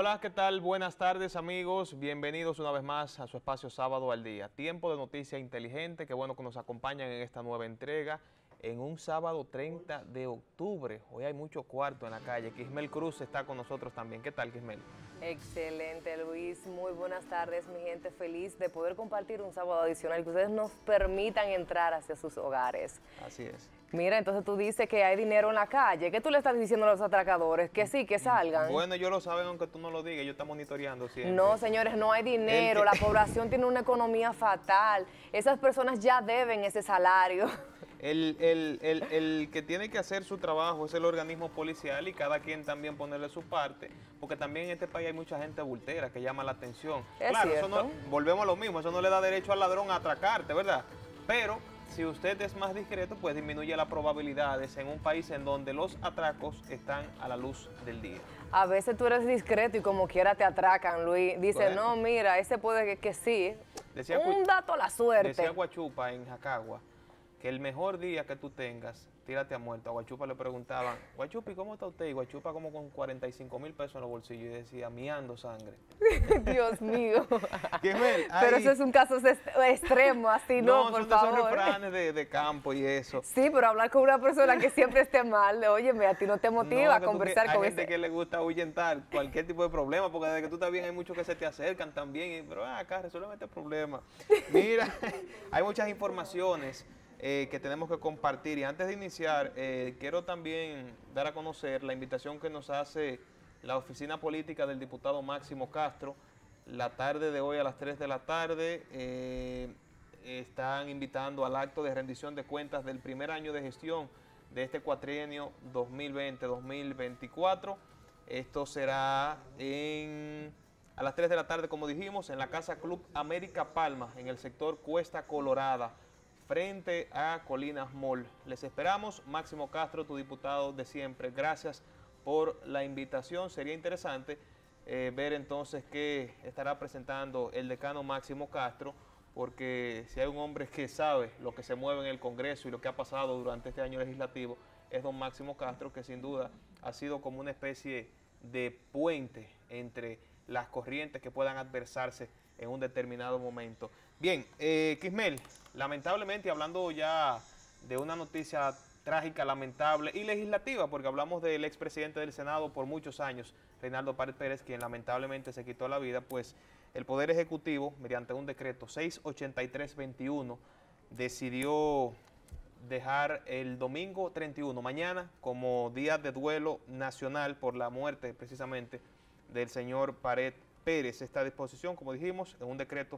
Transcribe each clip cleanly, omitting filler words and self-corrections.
Hola, ¿qué tal? Buenas tardes, amigos. Bienvenidos una vez más a su espacio Sábado al Día. Tiempo de noticia inteligente. Qué bueno que nos acompañan en esta nueva entrega en un sábado 30 de octubre. Hoy hay mucho cuarto en la calle. Quismel Cruz está con nosotros también. ¿Qué tal, Quismel? Excelente, Luis. Muy buenas tardes, mi gente. Feliz de poder compartir un sábado adicional, que ustedes nos permitan entrar hacia sus hogares. Así es. Mira, entonces tú dices que hay dinero en la calle. ¿Qué tú le estás diciendo a los atracadores? Que sí, que salgan. Bueno, ellos lo saben aunque tú no lo digas. Ellos están monitoreando siempre. No, señores, no hay dinero. La población tiene una economía fatal. Esas personas ya deben ese salario. El que tiene que hacer su trabajo es el organismo policial y cada quien también ponerle su parte, porque también en este país hay mucha gente bultera que llama la atención. Claro, eso no, volvemos a lo mismo, eso no le da derecho al ladrón a atracarte, ¿verdad? Pero si usted es más discreto, pues disminuye las probabilidades en un país en donde los atracos están a la luz del día. A veces tú eres discreto y como quiera te atracan, Luis. Dice, bueno, no, mira, ese puede que sí. Un dato a la suerte. Decía Guachupa en Jacagua que el mejor día que tú tengas, tírate a muerto. A Guachupa le preguntaban, Guachupi, ¿cómo está usted? Y Guachupa como con 45,000 pesos en los bolsillos y decía, miando sangre. Dios mío. Pero eso es un caso extremo, así no, por favor. No, son refranes de campo y eso. Sí, pero hablar con una persona que siempre esté mal, óyeme, a ti no te motiva a conversar con ese. Hay gente que le gusta ahuyentar cualquier tipo de problema, porque desde que tú estás bien hay muchos que se te acercan también, pero acá resuelve este problema. Mira, hay muchas informaciones que tenemos que compartir, y antes de iniciar quiero también dar a conocer la invitación que nos hace la oficina política del diputado Máximo Castro. La tarde de hoy a las 3 de la tarde están invitando al acto de rendición de cuentas del primer año de gestión de este cuatrienio 2020-2024. Esto será a las 3 de la tarde, como dijimos, en la Casa Club América Palma, en el sector Cuesta Colorada, frente a Colinas Mall. Les esperamos. Máximo Castro, tu diputado de siempre, gracias por la invitación. Sería interesante ver entonces qué estará presentando el decano Máximo Castro, porque si hay un hombre que sabe lo que se mueve en el Congreso y lo que ha pasado durante este año legislativo, es don Máximo Castro, que sin duda ha sido como una especie de puente entre las corrientes que puedan adversarse en un determinado momento. Bien, Quismel, lamentablemente, hablando ya de una noticia trágica, lamentable y legislativa, porque hablamos del expresidente del Senado por muchos años, Reinaldo Pared Pérez, quien lamentablemente se quitó la vida, pues el Poder Ejecutivo, mediante un decreto 683-21, decidió dejar el domingo 31, mañana, como día de duelo nacional por la muerte precisamente del señor Pared Pérez. Esta disposición, como dijimos, en un decreto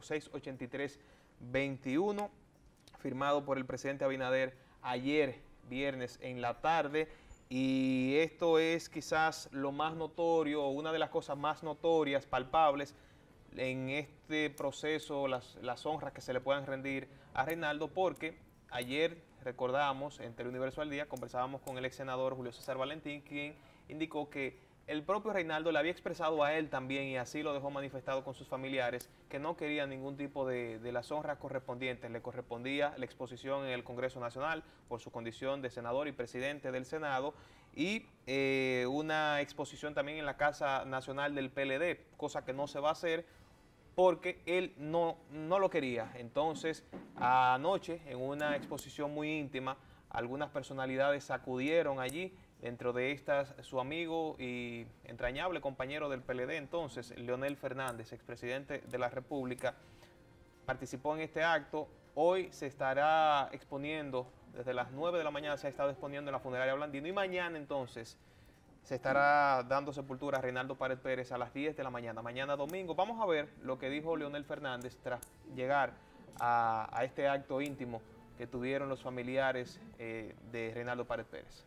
683-21, firmado por el presidente Abinader ayer viernes en la tarde, y esto es quizás lo más notorio, una de las cosas más notorias, palpables, en este proceso, las honras que se le puedan rendir a Reinaldo, porque ayer recordamos, en Teleuniverso al Día, conversábamos con el ex senador Julio César Valentín, quien indicó que el propio Reinaldo le había expresado a él también, y así lo dejó manifestado con sus familiares, que no quería ningún tipo de las honras correspondientes. Le correspondía la exposición en el Congreso Nacional por su condición de senador y presidente del Senado, y una exposición también en la Casa Nacional del PLD, cosa que no se va a hacer porque él no lo quería. Entonces, anoche, en una exposición muy íntima, algunas personalidades acudieron allí. Dentro de estas, su amigo y entrañable compañero del PLD entonces, Leonel Fernández, expresidente de la República, participó en este acto. Hoy se estará exponiendo, desde las 9 de la mañana se ha estado exponiendo en la funeraria Blandino, y mañana entonces se estará dando sepultura a Reinaldo Pared Pérez a las 10 de la mañana, mañana domingo. Vamos a ver lo que dijo Leonel Fernández tras llegar a este acto íntimo que tuvieron los familiares de Reinaldo Pared Pérez.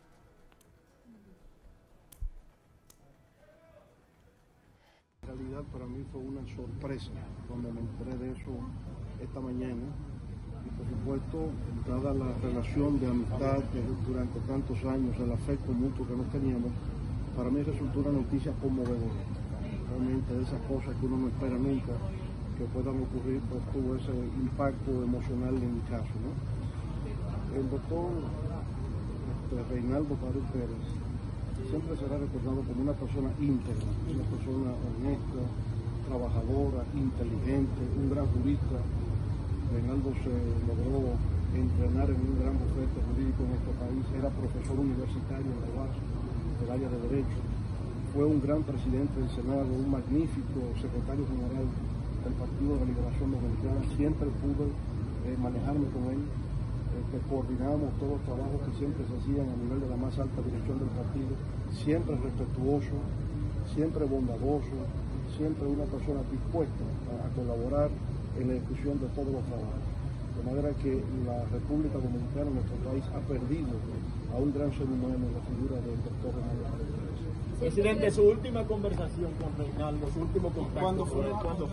En realidad para mí fue una sorpresa cuando me enteré de eso esta mañana, y por supuesto, dada la relación de amistad que durante tantos años, el afecto mutuo que nos teníamos, para mí resultó una noticia conmovedora. Realmente de esas cosas que uno no espera nunca que puedan ocurrir, pues tuvo ese impacto emocional en mi caso, ¿no? El doctor Reinaldo Pared Pérez siempre será recordado como una persona íntegra, una persona honesta, trabajadora, inteligente, un gran jurista. Reinaldo se logró entrenar en un gran bufete jurídico en este país, era profesor universitario en la UAS, del área de Derecho, fue un gran presidente del Senado, un magnífico secretario general del Partido de la Liberación Dominicana. Siempre pude manejarme con él, que coordinábamos todos los trabajos que siempre se hacían a nivel de la más alta dirección del partido, siempre respetuoso, siempre bondadoso, siempre una persona dispuesta a colaborar en la ejecución de todos los trabajos. De manera que la República Dominicana, nuestro país, ha perdido a un gran ser humano en la figura del doctor Reinaldo Paredes. Presidente, su última conversación con Reinaldo, su último contacto. ¿Cuándo fue?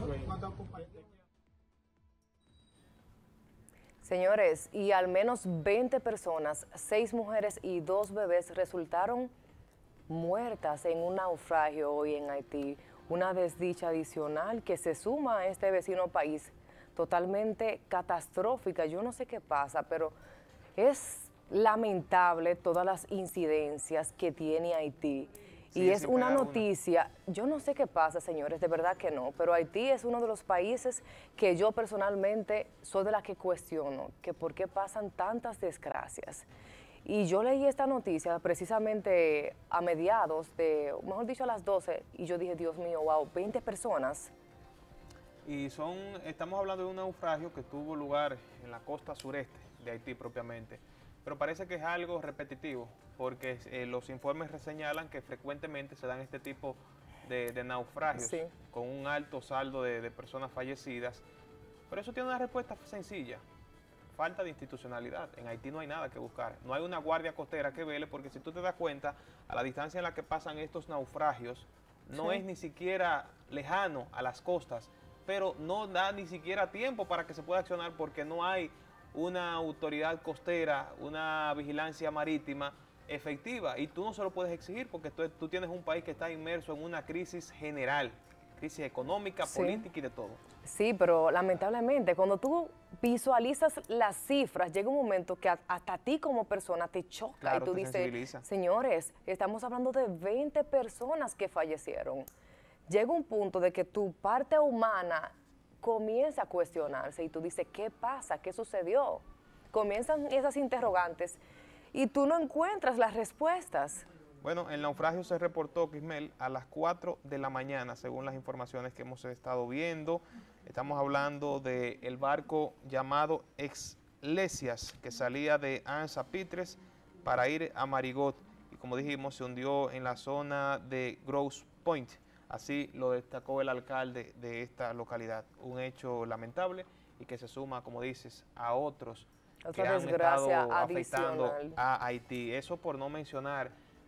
Señores, y al menos 20 personas, 6 mujeres y 2 bebés resultaron muertas en un naufragio hoy en Haití. Una desdicha adicional que se suma a este vecino país, totalmente catastrófica. Yo no sé qué pasa, pero es lamentable todas las incidencias que tiene Haití. Sí, y es una noticia, yo no sé qué pasa, señores, de verdad que no, pero Haití es uno de los países que yo personalmente soy de la que cuestiono, que por qué pasan tantas desgracias. Y yo leí esta noticia precisamente a mediados de, mejor dicho, a las 12, y yo dije, Dios mío, wow, 20 personas. Y estamos hablando de un naufragio que tuvo lugar en la costa sureste de Haití propiamente, pero parece que es algo repetitivo, porque los informes señalan que frecuentemente se dan este tipo de naufragios, sí, con un alto saldo de personas fallecidas, pero eso tiene una respuesta sencilla: falta de institucionalidad. En Haití no hay nada que buscar, no hay una guardia costera que vele, porque si tú te das cuenta, a la distancia en la que pasan estos naufragios, no sí, es ni siquiera lejano a las costas, pero no da ni siquiera tiempo para que se pueda accionar, porque no hay una autoridad costera, una vigilancia marítima efectiva, y tú no se lo puedes exigir porque tú tienes un país que está inmerso en una crisis general, crisis económica, sí, política y de todo. Sí, pero lamentablemente cuando tú visualizas las cifras, llega un momento que hasta a ti como persona te choca, claro, y tú dices, señores, estamos hablando de 20 personas que fallecieron. Llega un punto de que tu parte humana comienza a cuestionarse y tú dices, ¿qué pasa? ¿Qué sucedió? Comienzan esas interrogantes y tú no encuentras las respuestas. Bueno, el naufragio se reportó, Quismel, a las 4 de la mañana, según las informaciones que hemos estado viendo. Estamos hablando del barco llamado Exlesias, que salía de Anse-à-Pitres para ir a Marigot, y como dijimos, se hundió en la zona de Grosse Pointe. Así lo destacó el alcalde de esta localidad. Un hecho lamentable y que se suma, como dices, a otros que han estado afectando a Haití. Eso por no mencionar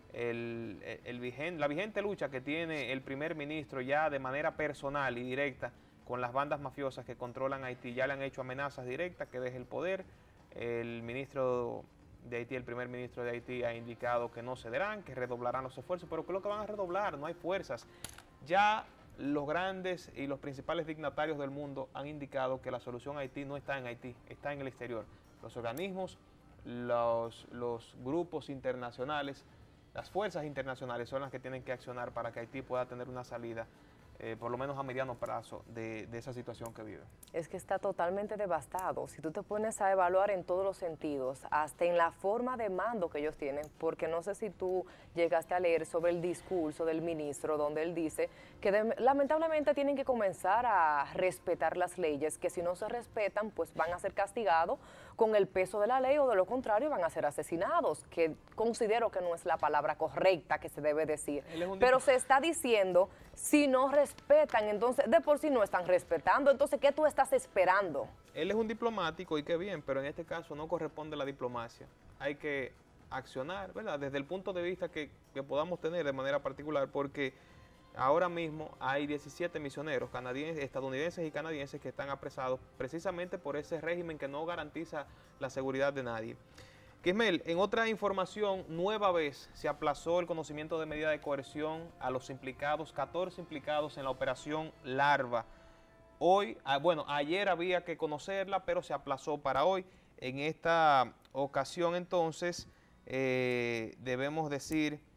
la vigente lucha que tiene el primer ministro ya de manera personal y directa con las bandas mafiosas que controlan Haití. Ya le han hecho amenazas directas que deje el poder. El ministro de Haití, el primer ministro de Haití, ha indicado que no cederán, que redoblarán los esfuerzos, pero ¿qué es lo que van a redoblar? No hay fuerzas. Ya los grandes y los principales dignatarios del mundo han indicado que la solución a Haití no está en Haití, está en el exterior. Los organismos, los grupos internacionales, las fuerzas internacionales son las que tienen que accionar para que Haití pueda tener una salida, por lo menos a mediano plazo, de esa situación que vive. Es que está totalmente devastado. Si tú te pones a evaluar en todos los sentidos, hasta en la forma de mando que ellos tienen, porque no sé si tú llegaste a leer sobre el discurso del ministro, donde él dice que lamentablemente tienen que comenzar a respetar las leyes, que si no se respetan, pues van a ser castigados con el peso de la ley, o de lo contrario van a ser asesinados, que considero que no es la palabra correcta que se debe decir. Pero se está diciendo, si no respetan, entonces de por sí no están respetando, entonces ¿qué tú estás esperando? Él es un diplomático y qué bien, pero en este caso no corresponde la diplomacia. Hay que accionar, ¿verdad? Desde el punto de vista que podamos tener de manera particular, porque ahora mismo hay 17 misioneros estadounidenses y canadienses que están apresados precisamente por ese régimen que no garantiza la seguridad de nadie. Quismel, en otra información, nueva vez se aplazó el conocimiento de medida de coerción a los implicados, 14 implicados en la operación Larva. Hoy, bueno, ayer había que conocerla, pero se aplazó para hoy. En esta ocasión, entonces, debemos decir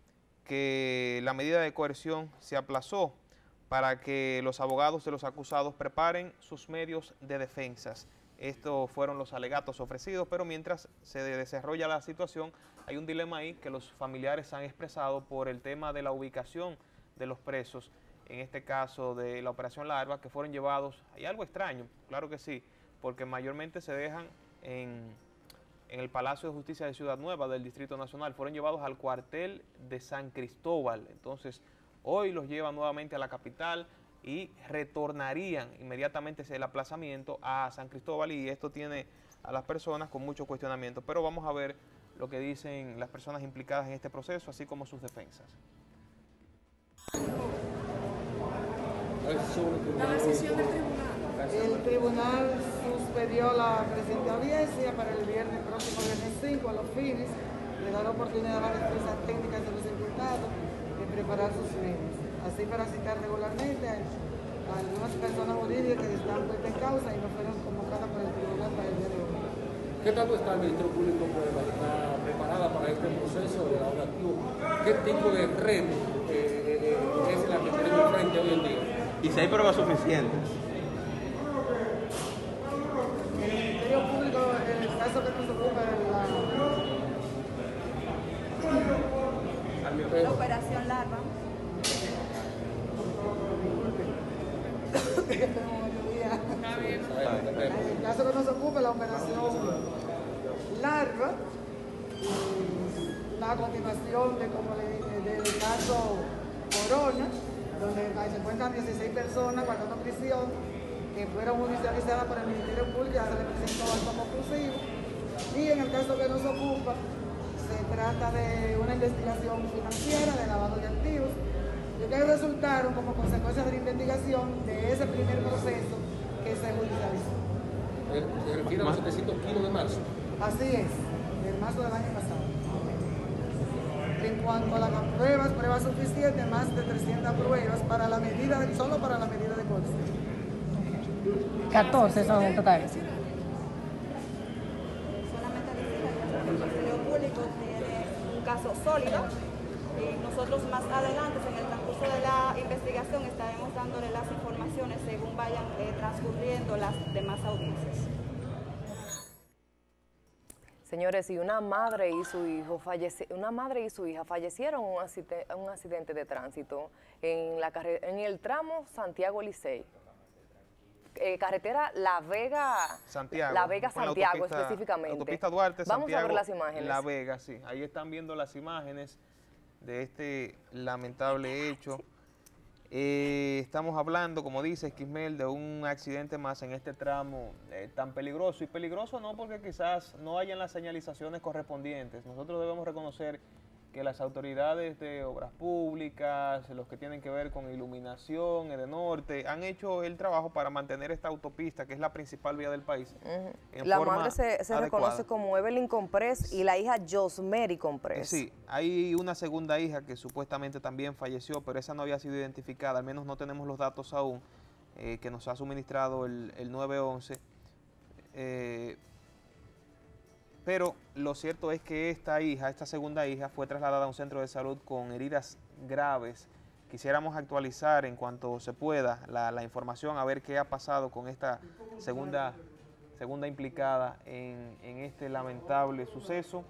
que la medida de coerción se aplazó para que los abogados de los acusados preparen sus medios de defensas. Estos fueron los alegatos ofrecidos, pero mientras se desarrolla la situación, hay un dilema ahí que los familiares han expresado por el tema de la ubicación de los presos, en este caso de la Operación Larva, que fueron llevados, hay algo extraño, claro que sí, porque mayormente se dejan en el Palacio de Justicia de Ciudad Nueva del Distrito Nacional, fueron llevados al cuartel de San Cristóbal. Entonces, hoy los llevan nuevamente a la capital y retornarían inmediatamente el aplazamiento a San Cristóbal, y esto tiene a las personas con mucho cuestionamiento. Pero vamos a ver lo que dicen las personas implicadas en este proceso, así como sus defensas. La decisión del tribunal. El tribunal suspendió la presente audiencia para el próximo viernes 5 a los fines de dar oportunidad a las empresas técnicas de los imputados de preparar sus medios, así para citar regularmente a algunas personas jurídicas que están puestas en causa y no fueron convocadas por el tribunal para el día de hoy. ¿Qué tanto está el Ministerio Público preparada para este proceso de elaborativo? ¿Qué tipo de reto es la que tenemos frente hoy en día? ¿Y si hay pruebas suficientes? El Ministerio Público, en el caso que nos ocupa la Operación Larva. En el caso que nos ocupa la Operación Larva, la continuación del caso Corona, donde se encuentran 16 personas guardando prisión que fueron judicializadas por el Ministerio Público, ya se le presentó algo conclusivo. Y en el caso que nos ocupa, se trata de una investigación financiera de lavado de activos, y que resultaron como consecuencia de la investigación de ese primer proceso que se judicializó. ¿Se refiere a los 700 kilos de marzo? Así es, del marzo del año pasado. En cuanto a las pruebas suficientes, más de 300 pruebas para la medida solo para la medida de coerción. 14 son en total. Solamente decir que el Ministerio Público tiene un caso sólido y nosotros más adelante en el transcurso de la investigación estaremos dándole las informaciones según vayan transcurriendo las demás audiencias. Señores, y una madre y su hija fallecieron en un accidente de tránsito en el tramo Santiago-Licey. Carretera La Vega-Santiago, Bueno, específicamente. Autopista Duarte, Vamos Santiago, a ver las imágenes. La Vega, sí. Ahí están viendo las imágenes de este lamentable hecho. Estamos hablando, como dice Esquismel, de un accidente más en este tramo tan peligroso. Y peligroso no porque quizás no hayan las señalizaciones correspondientes. Nosotros debemos reconocer que las autoridades de obras públicas, los que tienen que ver con iluminación, Edenorte, han hecho el trabajo para mantener esta autopista, que es la principal vía del país. La madre se reconoce como Evelyn Comprés y la hija Josmery Comprés. Sí, hay una segunda hija que supuestamente también falleció, pero esa no había sido identificada, al menos no tenemos los datos aún, que nos ha suministrado el 911. Pero lo cierto es que esta segunda hija, fue trasladada a un centro de salud con heridas graves. Quisiéramos actualizar en cuanto se pueda la información, a ver qué ha pasado con esta segunda implicada en este lamentable suceso.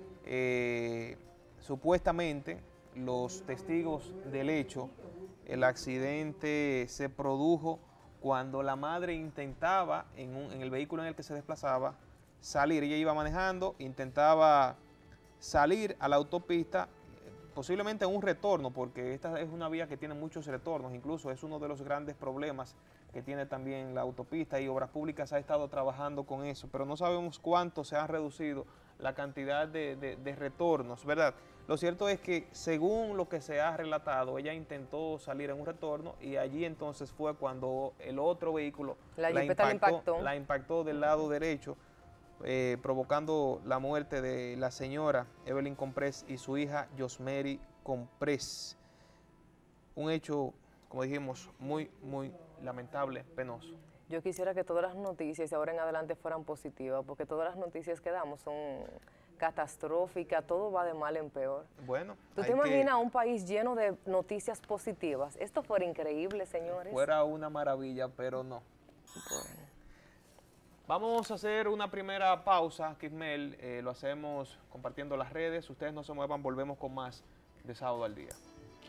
Supuestamente, los testigos del hecho, el accidente se produjo cuando la madre intentaba, en el vehículo en el que se desplazaba, salir. Ella iba manejando, intentaba salir a la autopista, posiblemente en un retorno, porque esta es una vía que tiene muchos retornos, incluso es uno de los grandes problemas que tiene también la autopista, y Obras Públicas ha estado trabajando con eso, pero no sabemos cuánto se ha reducido la cantidad de retornos, ¿verdad? Lo cierto es que, según lo que se ha relatado, ella intentó salir en un retorno y allí entonces fue cuando el otro vehículo la impactó del lado derecho, provocando la muerte de la señora Evelyn Comprés y su hija Josmery Comprés. Un hecho, como dijimos, muy, muy lamentable, penoso. Yo quisiera que todas las noticias de ahora en adelante fueran positivas, porque todas las noticias que damos son catastrófica, todo va de mal en peor. Bueno, ¿Tú te imaginas un país lleno de noticias positivas? Esto fuera increíble, señores. Fuera una maravilla, pero no. Bueno. Vamos a hacer una primera pausa, Kismel, lo hacemos compartiendo las redes. Ustedes no se muevan, volvemos con más de Sábado al Día.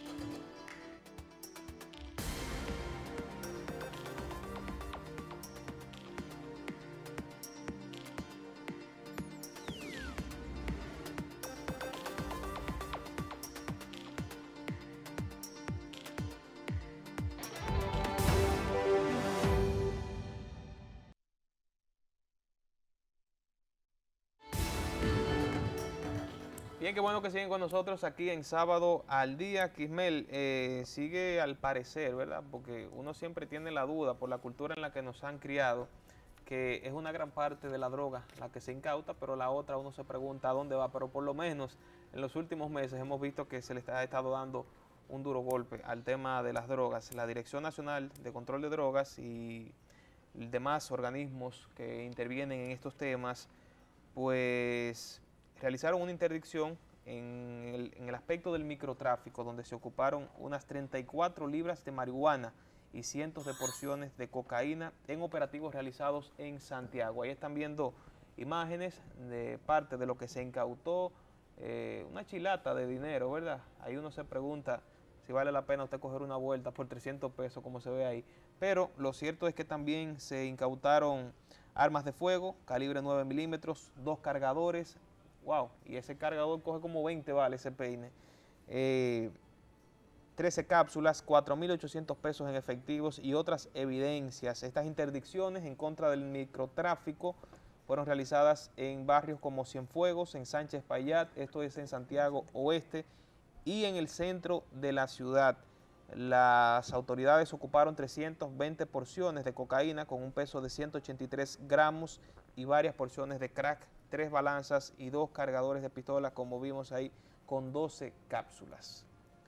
Bien, qué bueno que siguen con nosotros aquí en Sábado al Día. Kismel, sigue al parecer, ¿verdad? Porque uno siempre tiene la duda por la cultura en la que nos han criado, que es una gran parte de la droga la que se incauta, pero la otra uno se pregunta a dónde va. Pero por lo menos en los últimos meses hemos visto que se le ha estado dando un duro golpe al tema de las drogas. La Dirección Nacional de Control de Drogas y demás organismos que intervienen en estos temas, pues realizaron una interdicción en el aspecto del microtráfico, donde se ocuparon unas 34 libras de marihuana y cientos de porciones de cocaína en operativos realizados en Santiago. Ahí están viendo imágenes de parte de lo que se incautó, una chilata de dinero, ¿verdad? Ahí uno se pregunta si vale la pena usted coger una vuelta por 300 pesos, como se ve ahí. Pero lo cierto es que también se incautaron armas de fuego, calibre 9 milímetros, 2 cargadores. Wow, y ese cargador coge como 20 vale ese peine. 13 cápsulas, 4.800 pesos en efectivos y otras evidencias. Estas interdicciones en contra del microtráfico fueron realizadas en barrios como Cienfuegos, en Sánchez Payat, esto es en Santiago Oeste, y en el centro de la ciudad. Las autoridades ocuparon 320 porciones de cocaína con un peso de 183 gramos y varias porciones de crack, 3 balanzas y 2 cargadores de pistola, como vimos ahí, con 12 cápsulas.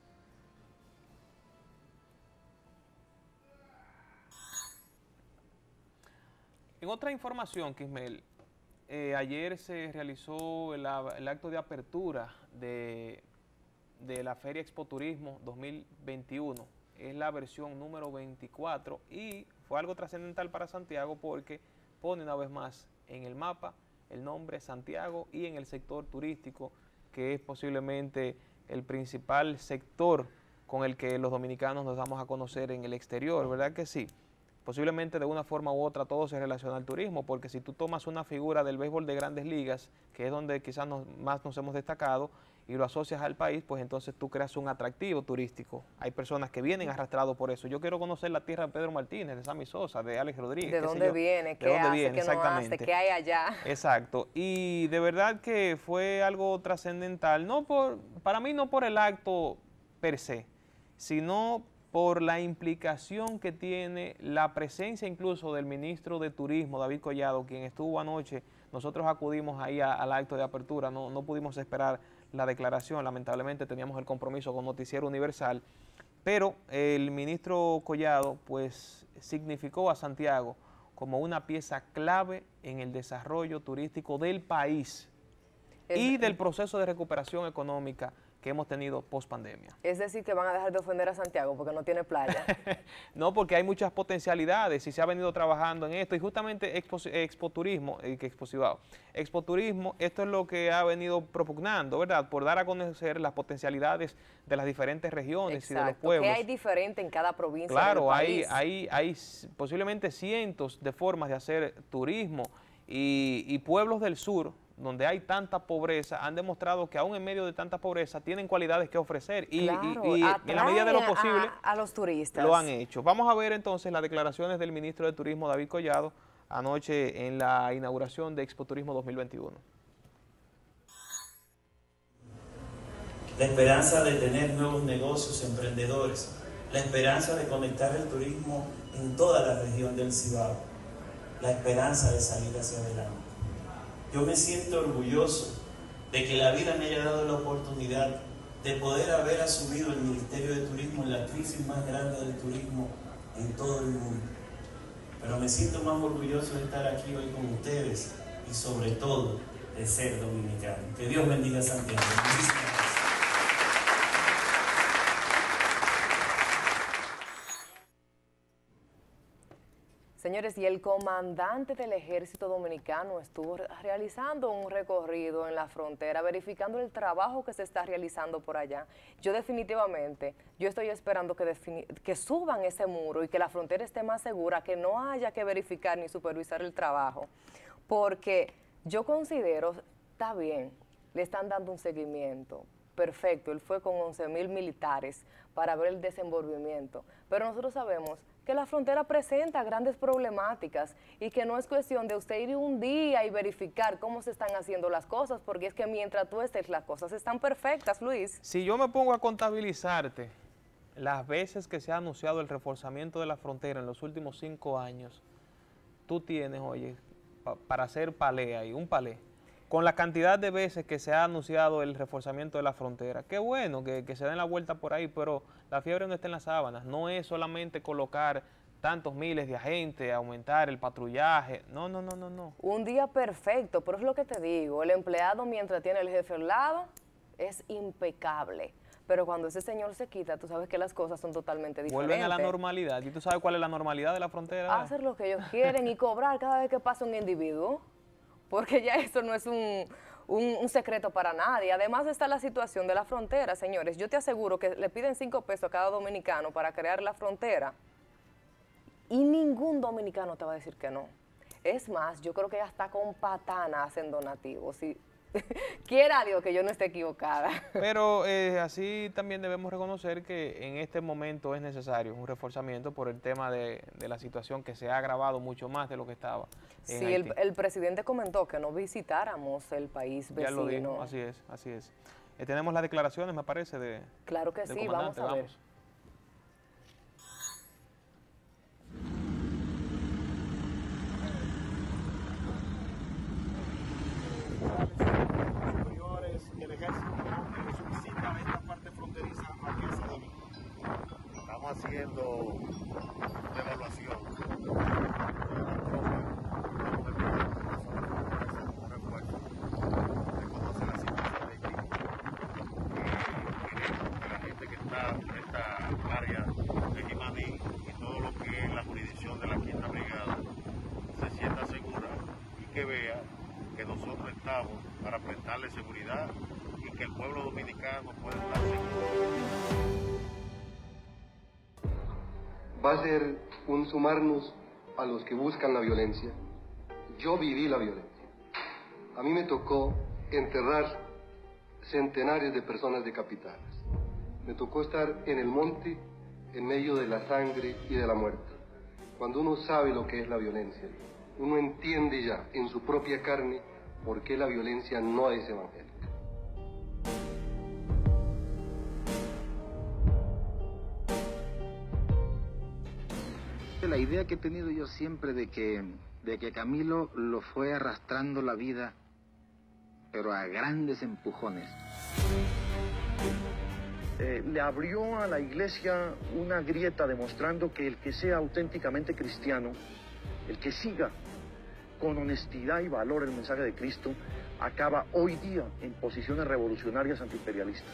En otra información, Kismel, ayer se realizó el acto de apertura de la Feria Expoturismo 2021. Es la versión número 24 y fue algo trascendental para Santiago porque pone una vez más en el mapa el nombre Santiago y en el sector turístico, que es posiblemente el principal sector con el que los dominicanos nos damos a conocer en el exterior, ¿verdad que sí? Posiblemente de una forma u otra todo se relaciona al turismo, porque si tú tomas una figura del béisbol de Grandes Ligas, que es donde quizás más nos hemos destacado, y lo asocias al país, pues entonces tú creas un atractivo turístico. Hay personas que vienen arrastrados por eso. Yo quiero conocer la tierra de Pedro Martínez, de Sammy Sosa, de Alex Rodríguez. ¿De dónde viene? ¿Qué hace? ¿Qué no hace? ¿Qué hay allá? Exacto. Y de verdad que fue algo trascendental, para mí no por el acto per se, sino por la implicación que tiene la presencia incluso del ministro de Turismo, David Collado, quien estuvo anoche. Nosotros acudimos ahí al acto de apertura, no pudimos esperar la declaración, lamentablemente teníamos el compromiso con Noticiero Universal, pero el ministro Collado pues significó a Santiago como una pieza clave en el desarrollo turístico del país y del proceso de recuperación económica que hemos tenido post pandemia. Es decir, que van a dejar de ofender a Santiago porque no tiene playa. No, porque hay muchas potencialidades y se ha venido trabajando en esto, y justamente Expoturismo, esto es lo que ha venido propugnando, ¿verdad? Por dar a conocer las potencialidades de las diferentes regiones. Exacto. Y de los pueblos. ¿Qué hay diferente en cada provincia del país? Hay posiblemente cientos de formas de hacer turismo, y pueblos del sur, donde hay tanta pobreza, han demostrado que aún en medio de tanta pobreza tienen cualidades que ofrecer y en la medida de lo posible a los turistas lo han hecho. Vamos a ver entonces las declaraciones del ministro de Turismo, David Collado, anoche en la inauguración de Expoturismo 2021. La esperanza de tener nuevos negocios, emprendedores, la esperanza de conectar el turismo en toda la región del Cibao, la esperanza de salir hacia adelante. Yo me siento orgulloso de que la vida me haya dado la oportunidad de poder haber asumido el Ministerio de Turismo en la crisis más grande del turismo en todo el mundo. Pero me siento más orgulloso de estar aquí hoy con ustedes y sobre todo de ser dominicano. Que Dios bendiga a Santiago. Muchísimas gracias. Señores, y el comandante del Ejército Dominicano estuvo realizando un recorrido en la frontera, verificando el trabajo que se está realizando por allá. Yo definitivamente, yo estoy esperando que suban ese muro y que la frontera esté más segura, que no haya que verificar ni supervisar el trabajo, porque yo considero, está bien, le están dando un seguimiento, perfecto, él fue con 11,000 militares para ver el desenvolvimiento, pero nosotros sabemos que la frontera presenta grandes problemáticas y que no es cuestión de usted ir un día y verificar cómo se están haciendo las cosas, porque es que mientras tú estés, las cosas están perfectas, Luis. Si yo me pongo a contabilizarte las veces que se ha anunciado el reforzamiento de la frontera en los últimos 5 años, tú tienes, oye, para hacer palé ahí, un palé, con la cantidad de veces que se ha anunciado el reforzamiento de la frontera. Qué bueno que se den la vuelta por ahí, pero la fiebre no está en las sábanas. No es solamente colocar tantos miles de agentes, aumentar el patrullaje. No. Un día perfecto, pero es lo que te digo, el empleado mientras tiene el jefe al lado es impecable. Pero cuando ese señor se quita, tú sabes que las cosas son totalmente diferentes. Vuelven a la normalidad. ¿Y tú sabes cuál es la normalidad de la frontera? Hacer lo que ellos quieren y cobrar cada vez que pasa un individuo. Porque ya eso no es un secreto para nadie. Además está la situación de la frontera, señores. Yo te aseguro que le piden 5 pesos a cada dominicano para crear la frontera y ningún dominicano te va a decir que no. Es más, yo creo que hasta con patana hacen donativos. Y quiera Dios que yo no esté equivocada. Pero así también debemos reconocer que en este momento es necesario un reforzamiento por el tema de la situación que se ha agravado mucho más de lo que estaba. Sí, el presidente comentó que no visitáramos el país vecino. Ya lo dijo, así es, así es. Tenemos las declaraciones, me parece, de Claro que sí, vamos a ver. Superiores y el ejército en su visita a esta parte fronteriza marquesa de Vigo. Estamos haciendo una evaluación. Vea que nosotros estamos para prestarle seguridad y que el pueblo dominicano pueda estar seguro. Va a ser un sumarnos a los que buscan la violencia. Yo viví la violencia. A mí me tocó enterrar centenares de personas decapitadas. Me tocó estar en el monte en medio de la sangre y de la muerte. Cuando uno sabe lo que es la violencia, uno entiende ya en su propia carne por qué la violencia no es evangélica. La idea que he tenido yo siempre de que Camilo lo fue arrastrando la vida, pero a grandes empujones. Le abrió a la iglesia una grieta demostrando que el que sea auténticamente cristiano, el que siga con honestidad y valor el mensaje de Cristo, acaba hoy día en posiciones revolucionarias antiimperialistas.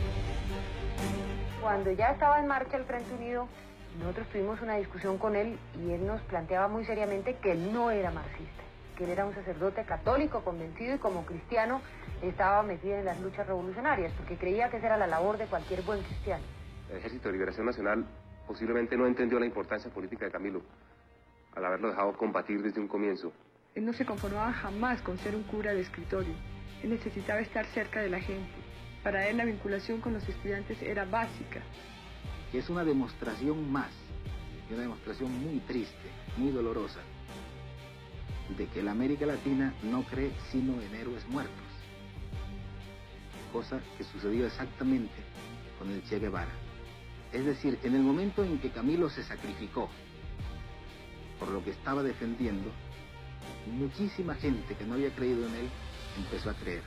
Cuando ya estaba en marcha el Frente Unido, nosotros tuvimos una discusión con él y él nos planteaba muy seriamente que él no era marxista, que él era un sacerdote católico convencido y como cristiano estaba metido en las luchas revolucionarias, porque creía que esa era la labor de cualquier buen cristiano. El Ejército de Liberación Nacional posiblemente no entendió la importancia política de Camilo, al haberlo dejado combatir desde un comienzo. Él no se conformaba jamás con ser un cura de escritorio. Él necesitaba estar cerca de la gente. Para él la vinculación con los estudiantes era básica. Que es una demostración más, y una demostración muy triste, muy dolorosa, de que la América Latina no cree sino en héroes muertos. Cosa que sucedió exactamente con el Che Guevara. Es decir, en el momento en que Camilo se sacrificó por lo que estaba defendiendo, muchísima gente que no había creído en él empezó a creer.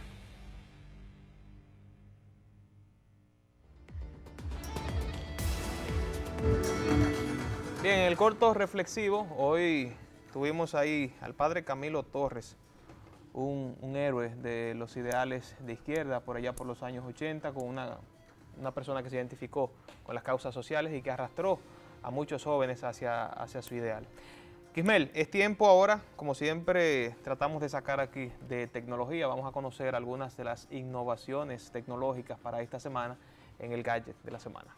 Bien, en el corto reflexivo, hoy tuvimos ahí al padre Camilo Torres, un héroe de los ideales de izquierda por allá por los años 80, con una persona que se identificó con las causas sociales y que arrastró a muchos jóvenes hacia su ideal. Quismel, es tiempo ahora, como siempre tratamos de sacar aquí de tecnología, vamos a conocer algunas de las innovaciones tecnológicas para esta semana en el Gadget de la Semana.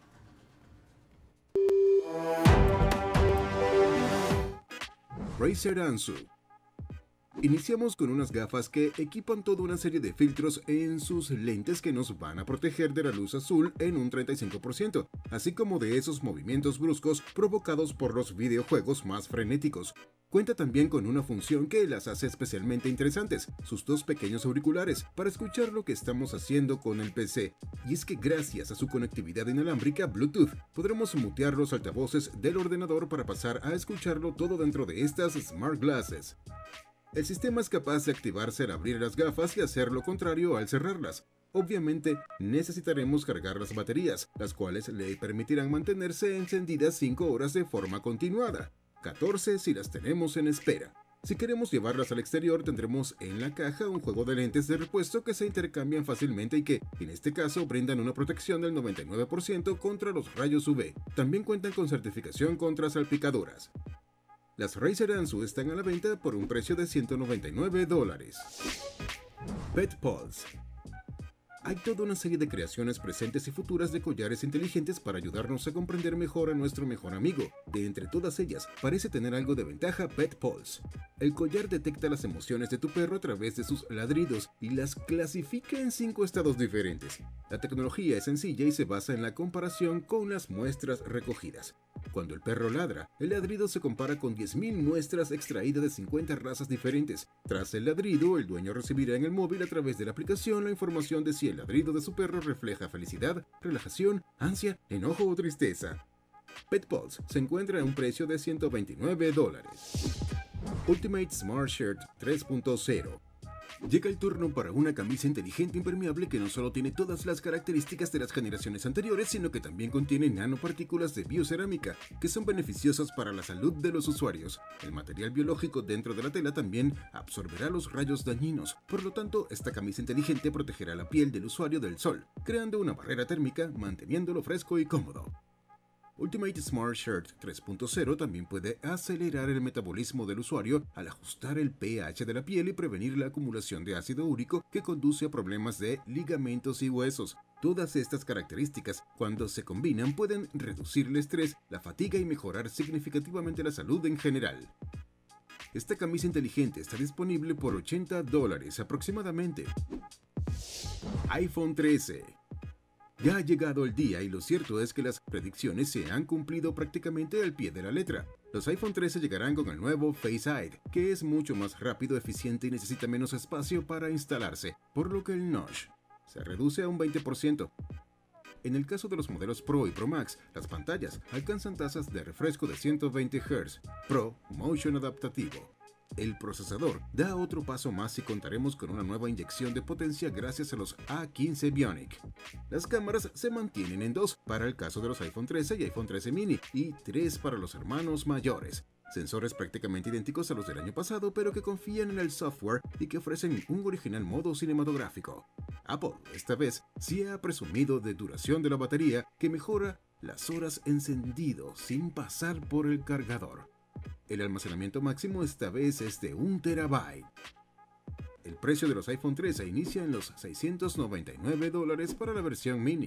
Razer Anzu. Iniciamos con unas gafas que equipan toda una serie de filtros en sus lentes que nos van a proteger de la luz azul en un 35%, así como de esos movimientos bruscos provocados por los videojuegos más frenéticos. Cuenta también con una función que las hace especialmente interesantes, sus dos pequeños auriculares, para escuchar lo que estamos haciendo con el PC. Y es que gracias a su conectividad inalámbrica Bluetooth, podremos mutear los altavoces del ordenador para pasar a escucharlo todo dentro de estas Smart Glasses. El sistema es capaz de activarse al abrir las gafas y hacer lo contrario al cerrarlas. Obviamente, necesitaremos cargar las baterías, las cuales le permitirán mantenerse encendidas 5 horas de forma continuada, 14 si las tenemos en espera. Si queremos llevarlas al exterior, tendremos en la caja un juego de lentes de repuesto que se intercambian fácilmente y que, en este caso, brindan una protección del 99% contra los rayos UV. También cuentan con certificación contra salpicaduras. Las Razer Anzu están a la venta por un precio de $199. Pet Pulse. Hay toda una serie de creaciones presentes y futuras de collares inteligentes para ayudarnos a comprender mejor a nuestro mejor amigo. De entre todas ellas, parece tener algo de ventaja Pet Pulse. El collar detecta las emociones de tu perro a través de sus ladridos y las clasifica en 5 estados diferentes. La tecnología es sencilla y se basa en la comparación con las muestras recogidas. Cuando el perro ladra, el ladrido se compara con 10.000 muestras extraídas de 50 razas diferentes. Tras el ladrido, el dueño recibirá en el móvil a través de la aplicación la información de si el ladrido de su perro refleja felicidad, relajación, ansia, enojo o tristeza. Pet Pulse se encuentra a un precio de $129. Ultimate Smart Shirt 3.0. Llega el turno para una camisa inteligente impermeable que no solo tiene todas las características de las generaciones anteriores, sino que también contiene nanopartículas de biocerámica, que son beneficiosas para la salud de los usuarios. El material biológico dentro de la tela también absorberá los rayos dañinos, por lo tanto, esta camisa inteligente protegerá la piel del usuario del sol, creando una barrera térmica, manteniéndolo fresco y cómodo. Ultimate Smart Shirt 3.0 también puede acelerar el metabolismo del usuario al ajustar el pH de la piel y prevenir la acumulación de ácido úrico que conduce a problemas de ligamentos y huesos. Todas estas características, cuando se combinan, pueden reducir el estrés, la fatiga y mejorar significativamente la salud en general. Esta camisa inteligente está disponible por $80 aproximadamente. iPhone 13. Ya ha llegado el día y lo cierto es que las predicciones se han cumplido prácticamente al pie de la letra. Los iPhone 13 llegarán con el nuevo Face ID, que es mucho más rápido, eficiente y necesita menos espacio para instalarse, por lo que el notch se reduce a un 20%. En el caso de los modelos Pro y Pro Max, las pantallas alcanzan tasas de refresco de 120 Hz, Pro Motion Adaptativo. El procesador da otro paso más y contaremos con una nueva inyección de potencia gracias a los A15 Bionic. Las cámaras se mantienen en 2 para el caso de los iPhone 13 y iPhone 13 mini y 3 para los hermanos mayores. Sensores prácticamente idénticos a los del año pasado, pero que confían en el software y que ofrecen un original modo cinematográfico. Apple, esta vez, sí ha presumido de duración de la batería que mejora las horas encendido sin pasar por el cargador. El almacenamiento máximo esta vez es de 1 TB. El precio de los iPhone 13 inicia en los $699 para la versión mini.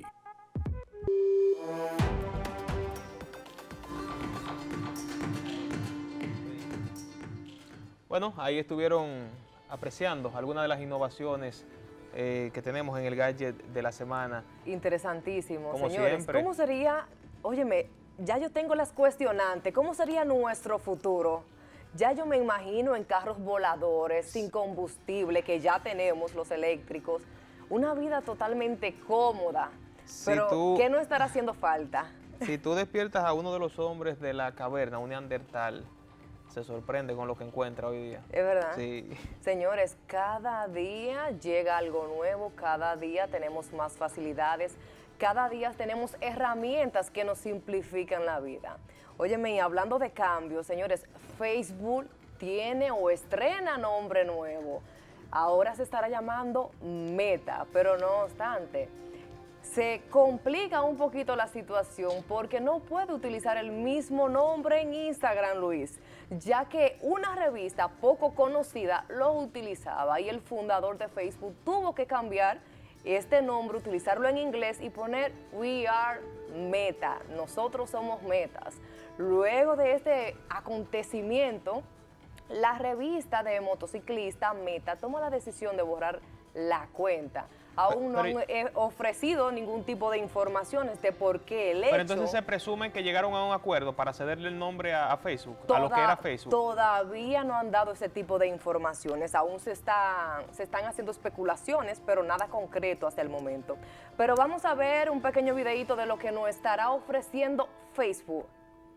Bueno, ahí estuvieron apreciando algunas de las innovaciones que tenemos en el Gadget de la Semana. Interesantísimo, como señores. siempre. ¿Cómo sería, óyeme, ya yo tengo las cuestionantes, ¿cómo sería nuestro futuro? Ya yo me imagino en carros voladores, sin combustible, que ya tenemos los eléctricos, una vida totalmente cómoda, pero ¿qué no estará haciendo falta? Si tú despiertas a uno de los hombres de la caverna, un neandertal, se sorprende con lo que encuentra hoy día. Es verdad. Sí. Señores, cada día llega algo nuevo, cada día tenemos más facilidades, cada día tenemos herramientas que nos simplifican la vida. Óyeme, y hablando de cambios, señores, Facebook tiene o estrena nombre nuevo. ahora se estará llamando Meta, pero no obstante, se complica un poquito la situación porque no puede utilizar el mismo nombre en Instagram, Luis, ya que una revista poco conocida lo utilizaba y el fundador de Facebook tuvo que cambiar este nombre, utilizarlo en inglés y poner We Are Meta, nosotros somos metas. Luego de este acontecimiento, la revista de motociclista Meta toma la decisión de borrar la cuenta. Aún no han ofrecido ningún tipo de informaciones de por qué el hecho. Pero entonces se presume que llegaron a un acuerdo para cederle el nombre a Facebook, a lo que era Facebook. Todavía no han dado ese tipo de informaciones, aún se están haciendo especulaciones, pero nada concreto hasta el momento. Pero vamos a ver un pequeño videíto de lo que nos estará ofreciendo Facebook.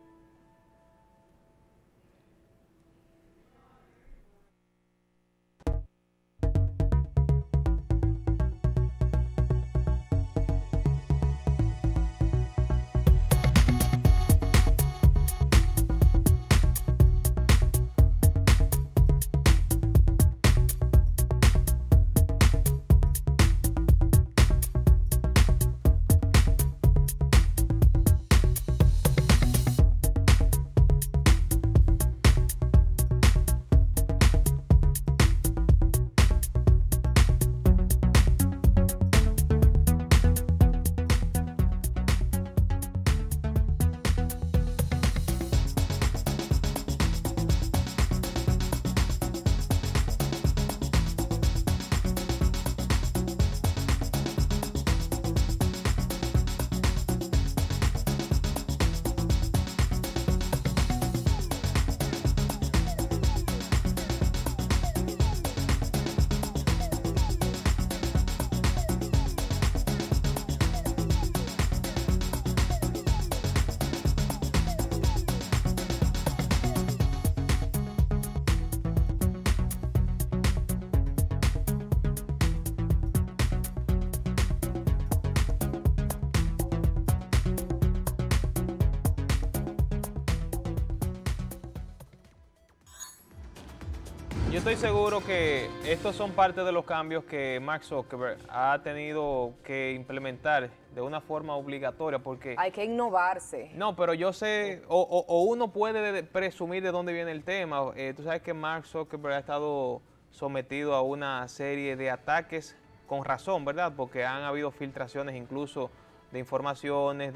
Yo estoy seguro que estos son parte de los cambios que Mark Zuckerberg ha tenido que implementar de una forma obligatoria porque... Hay que innovarse. No, pero yo sé, o uno puede presumir de dónde viene el tema. Tú sabes que Mark Zuckerberg ha estado sometido a una serie de ataques con razón, ¿verdad? Porque han habido filtraciones incluso de informaciones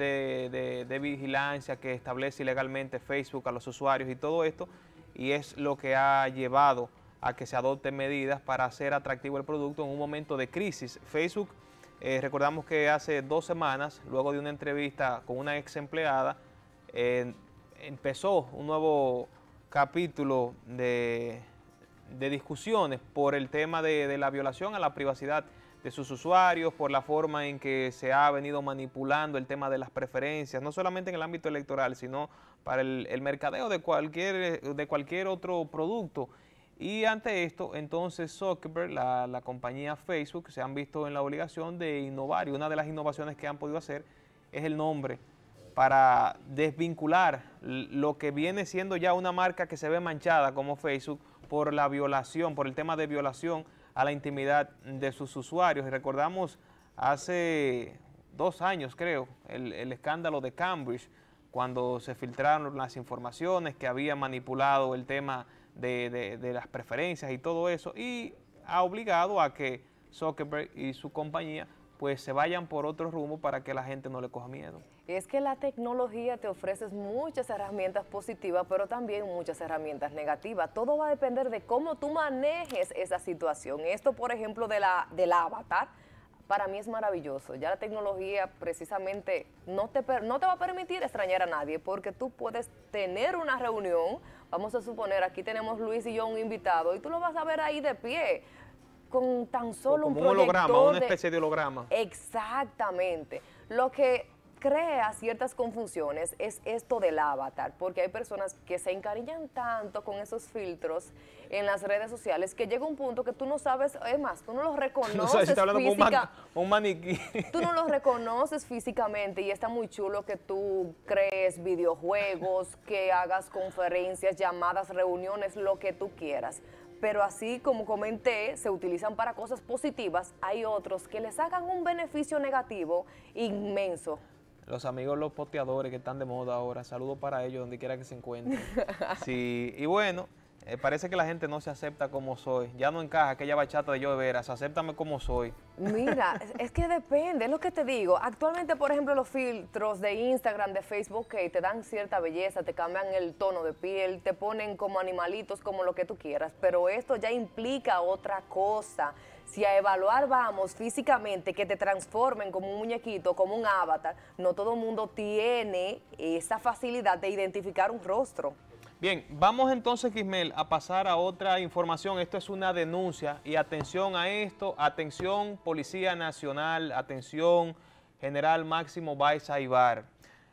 de vigilancia que establece ilegalmente Facebook a los usuarios y todo esto, y es lo que ha llevado a que se adopten medidas para hacer atractivo el producto en un momento de crisis. Facebook, recordamos que hace 2 semanas, luego de una entrevista con una ex empleada, empezó un nuevo capítulo de discusiones por el tema de la violación a la privacidad de sus usuarios, por la forma en que se ha venido manipulando el tema de las preferencias, no solamente en el ámbito electoral, sino para el mercadeo de cualquier otro producto. Y ante esto, entonces Zuckerberg, la compañía Facebook, se han visto en la obligación de innovar, y una de las innovaciones que han podido hacer es el nombre, para desvincular lo que viene siendo ya una marca que se ve manchada como Facebook por la violación, por el tema de violación a la intimidad de sus usuarios. Y recordamos hace 2 años, creo, el escándalo de Cambridge, cuando se filtraron las informaciones que había manipulado el tema de las preferencias y todo eso, y ha obligado a que Zuckerberg y su compañía pues se vayan por otro rumbo para que la gente no le coja miedo. Es que la tecnología te ofrece muchas herramientas positivas, pero también muchas herramientas negativas. Todo va a depender de cómo tú manejes esa situación. Esto, por ejemplo, del avatar, para mí es maravilloso. Ya la tecnología precisamente no te va a permitir extrañar a nadie, porque tú puedes tener una reunión, vamos a suponer, aquí tenemos Luis y yo un invitado, y tú lo vas a ver ahí de pie, con tan solo un proyector. Un holograma, una especie de holograma. Exactamente. Lo que crea ciertas confusiones es esto del avatar, porque hay personas que se encariñan tanto con esos filtros en las redes sociales que llega un punto que tú no sabes, es más, tú no los reconoces. No sabes si está hablando con un maniquí. Tú no los reconoces físicamente, y está muy chulo que tú crees videojuegos, que hagas conferencias, llamadas, reuniones, lo que tú quieras. pero así como comenté, se utilizan para cosas positivas, hay otros que les hagan un beneficio negativo inmenso. Los amigos, los posteadores que están de moda ahora, saludos para ellos donde quiera que se encuentren. Sí, y bueno, parece que la gente no se acepta como soy. Ya no encaja aquella bachata de Yo de Veras, acéptame como soy. Mira, es que depende, es lo que te digo. Actualmente, por ejemplo, los filtros de Instagram, de Facebook, que te dan cierta belleza, te cambian el tono de piel, te ponen como animalitos, como lo que tú quieras, pero esto ya implica otra cosa. Si a evaluar vamos físicamente, que te transformen como un muñequito, como un avatar, no todo el mundo tiene esa facilidad de identificar un rostro. Bien, vamos entonces, Quismel, a pasar a otra información. Esto es una denuncia y atención a esto, atención Policía Nacional, atención General Máximo Báez Aybar.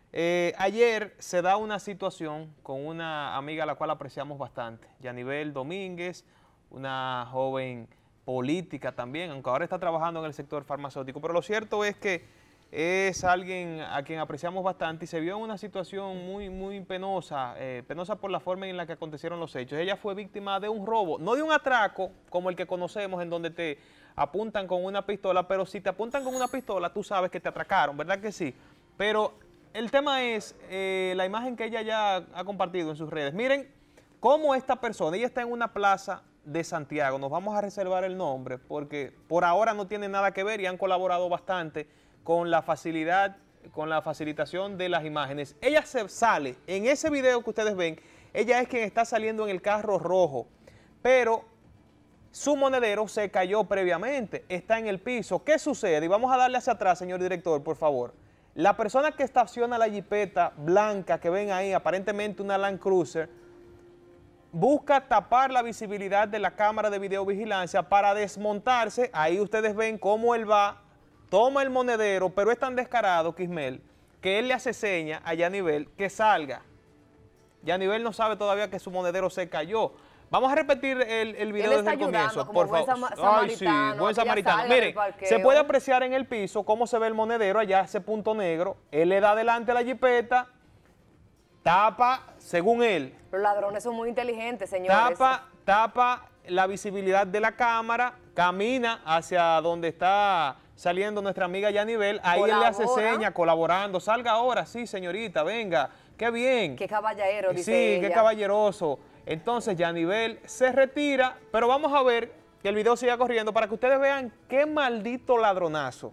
Ayer se da una situación con una amiga a la cual apreciamos bastante, Yanibel Domínguez, una joven política también, aunque ahora está trabajando en el sector farmacéutico, pero lo cierto es que es alguien a quien apreciamos bastante y se vio en una situación muy penosa, penosa por la forma en la que acontecieron los hechos. Ella fue víctima de un robo, no de un atraco como el que conocemos en donde te apuntan con una pistola, pero si te apuntan con una pistola tú sabes que te atracaron, ¿verdad que sí? Pero el tema es la imagen que ella ya ha compartido en sus redes. Miren cómo esta persona, ella está en una plaza de Santiago, nos vamos a reservar el nombre porque por ahora no tiene nada que ver y han colaborado bastante con la facilidad, con la facilitación de las imágenes. Ella se sale, en ese video que ustedes ven, ella es quien está saliendo en el carro rojo, pero su monedero se cayó previamente, está en el piso. ¿Qué sucede? Y vamos a darle hacia atrás, señor director, por favor. La persona que estaciona la jipeta blanca que ven ahí, aparentemente una Land Cruiser, busca tapar la visibilidad de la cámara de videovigilancia para desmontarse. Ahí ustedes ven cómo él va, toma el monedero, pero es tan descarado, Quismel, que él le hace seña a Yanibel que salga. Yanibel no sabe todavía que su monedero se cayó. Vamos a repetir el video desde el comienzo, por favor. Ay, sí, buen samaritano. Miren, se puede apreciar en el piso cómo se ve el monedero allá, ese punto negro. Él le da adelante a la jipeta, tapa, según él. Los ladrones son muy inteligentes, señores. Tapa la visibilidad de la cámara, camina hacia donde está saliendo nuestra amiga Yanibel, ahí él le hace seña, colaborando, salga ahora, sí señorita, venga, qué bien. Qué caballero, dice ella. Sí, qué caballeroso. Entonces Yanibel se retira, pero vamos a ver que el video siga corriendo para que ustedes vean qué maldito ladronazo.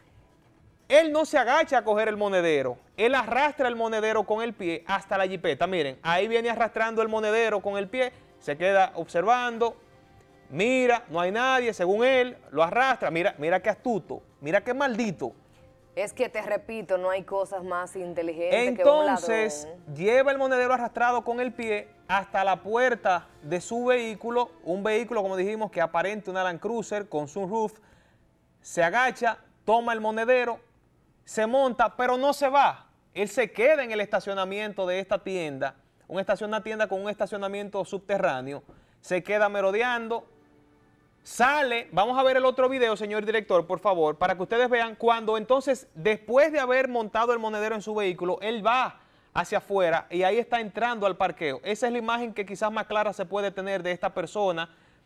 Él no se agacha a coger el monedero, él arrastra el monedero con el pie hasta la jipeta. Miren, ahí viene arrastrando el monedero con el pie, se queda observando, mira, no hay nadie, según él, lo arrastra, mira qué astuto, mira qué maldito. Es que te repito, no hay cosas más inteligentes Entonces, que un ladrón. Lleva el monedero arrastrado con el pie hasta la puerta de su vehículo, un vehículo, como dijimos, que aparente una Land Cruiser con sunroof, se agacha, toma el monedero, se monta, pero no se va. Él se queda en el estacionamiento de esta tienda, una tienda con un estacionamiento subterráneo, se queda merodeando, sale. Vamos a ver el otro video, señor director, por favor, para que ustedes vean cuando entonces, después de haber montado el monedero en su vehículo, él va hacia afuera y ahí está entrando al parqueo. Esa es la imagen que quizás más clara se puede tener de esta persona.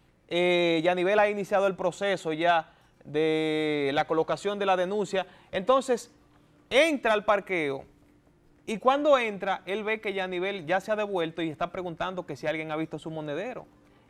Yanibel ha iniciado el proceso ya de la colocación de la denuncia. Entonces, entra al parqueo y cuando entra, él ve que Yanibel ya se ha devuelto y está preguntando que si alguien ha visto su monedero.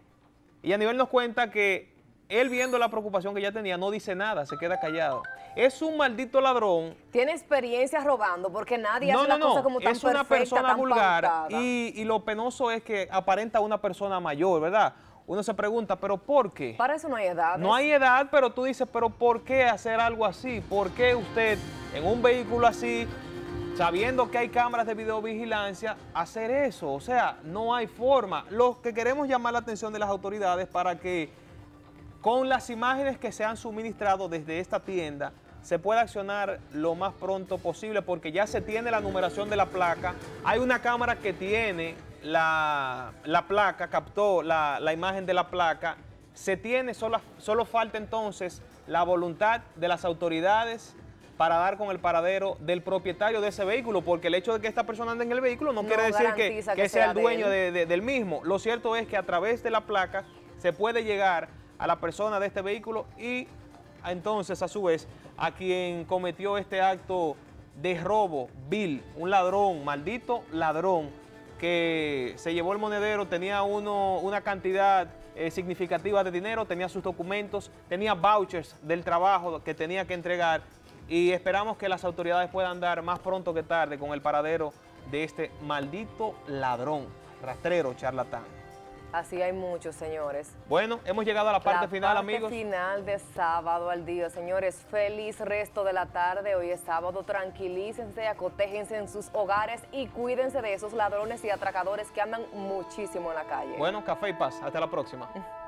Y Yanibel nos cuenta que él, viendo la preocupación que ya tenía, no dice nada, se queda callado. Es un maldito ladrón. Tiene experiencia robando porque nadie hace la cosa como tan perfecta, es una persona tan vulgar pautada. y lo penoso es que aparenta una persona mayor, ¿verdad? Uno se pregunta, ¿pero por qué? Para eso no hay edad. No hay edad, pero tú dices, ¿pero por qué hacer algo así? ¿Por qué usted, en un vehículo así, sabiendo que hay cámaras de videovigilancia, hacer eso? O sea, no hay forma. Lo que queremos llamar la atención de las autoridades para que con las imágenes que se han suministrado desde esta tienda se pueda accionar lo más pronto posible porque ya se tiene la numeración de la placa. Hay una cámara que tiene la placa, captó la imagen de la placa. Se tiene, solo falta entonces la voluntad de las autoridades para dar con el paradero del propietario de ese vehículo, porque el hecho de que esta persona ande en el vehículo no quiere decir que sea el dueño del mismo. Lo cierto es que a través de la placa se puede llegar a la persona de este vehículo y entonces a su vez a quien cometió este acto de robo vil, un ladrón, maldito ladrón, que se llevó el monedero, tenía una cantidad significativa de dinero, tenía sus documentos, tenía vouchers del trabajo que tenía que entregar y esperamos que las autoridades puedan dar más pronto que tarde con el paradero de este maldito ladrón, rastrero, charlatán. Así hay muchos, señores. Bueno, hemos llegado a la parte final, amigos. La parte final de Sábado al Día, señores. Feliz resto de la tarde. Hoy es sábado. Tranquilícense, acotéjense en sus hogares y cuídense de esos ladrones y atracadores que andan muchísimo en la calle. Bueno, café y paz. Hasta la próxima.